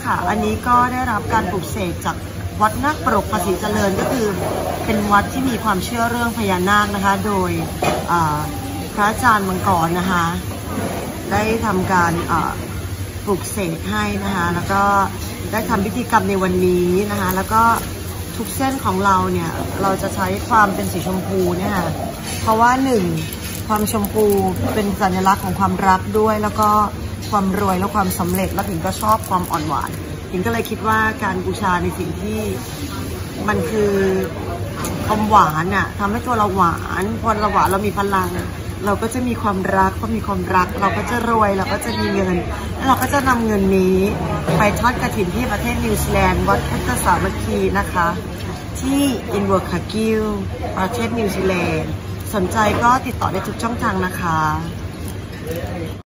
ค่ะอันนี้ก็ได้รับการปลุกเสกจากวัดนาคปรกภาษีเจริญก็คือเป็นวัดที่มีความเชื่อเรื่องพญานาคนะคะโดยพระอาจารย์มังกรนะคะได้ทำการปลุกเสกให้นะคะแล้วก็ได้ทำพิธีกรรมในวันนี้นะคะแล้วก็ทุกเส้นของเราเนี่ยเราจะใช้ความเป็นสีชมพูเนี่ยค่ะเพราะว่าหนึ่งความชมพูเป็นสัญลักษณ์ของความรักด้วยแล้วก็ความรวยและความสำเร็จแล้วถึงก็ชอบความอ่อนหวานถึงก็เลยคิดว่าการบูชาในสิ่งที่มันคือความหวานอ่ะทำให้ตัวเราหวานพอเราหวานเรามีพลังเราก็จะมีความรักพอมีความรักเราก็จะรวยเราก็จะมีเงินแล้วเราก็จะนำเงินนี้ไปทอดกฐินที่ประเทศนิวซีแลนด์วัดพุทธสามัคคีนะคะที่อินเวอร์คากิลประเทศนิวซีแลนด์สนใจก็ติดต่อได้ทุกช่องทางนะคะ